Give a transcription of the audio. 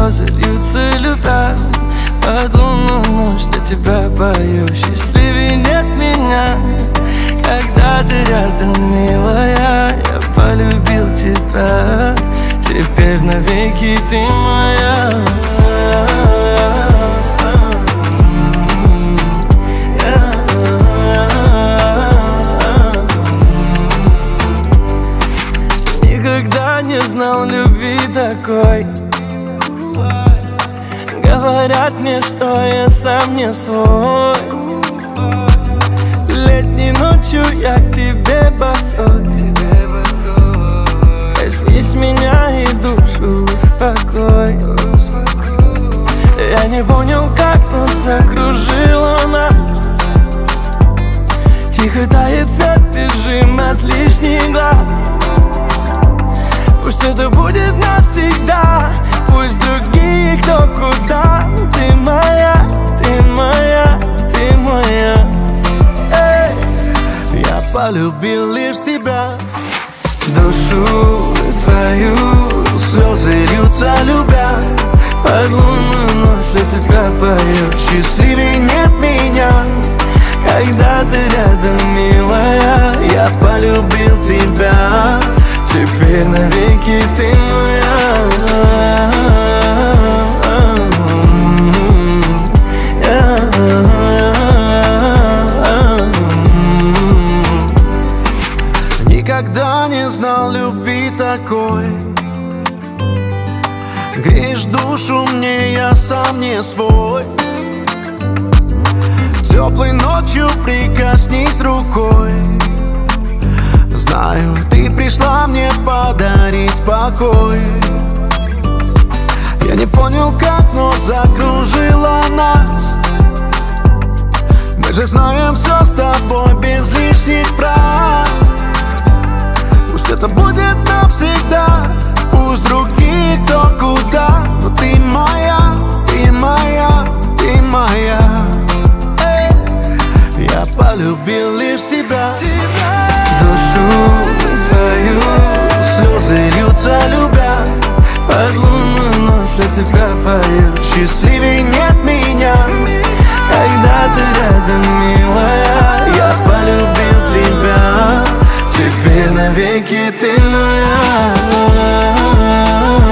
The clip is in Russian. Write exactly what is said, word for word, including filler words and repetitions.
слезы льются, любя. Под лунную ночь для тебя пою, счастливее нет меня. Когда ты рядом, милая, я полюбил тебя. Теперь навеки ты моя. Никогда не знал любви такой. Говорят мне, что я сам не свой. Летней ночью я к тебе босой. Коснись меня и душу успокой. Я не понял, как, но закружило нас. Тихо тает свет, бежим от лишних глаз. Пусть это будет навсегда, пусть другие кто куда. Ты моя, ты моя, ты моя. Эй! Я полюбил лишь тебя. Душу твою Слезы льются, любя. под лунную ночь для тебя пою. Счастливее нет меня. Когда ты рядом, милая, Я полюбил тебя. теперь навеки ты моя. Никогда не знал любви такой. Греешь душу мне, я сам не свой. Теплой ночью прикоснись рукой. Знаю, ты пришла мне подарить покой. Я не понял как, но закружила нас. Мы же знаем все с тобой без лишних фраз. Пусть это будет навсегда, пусть другие кто куда. Но ты моя, ты моя, ты моя. Эй, я полюбил лишь тебя. Душу твою Слезы льются, любя. под лунную ночь для тебя пою. Счастливее нет меня. Когда ты рядом, милая, Я полюбил тебя. теперь навеки ты моя.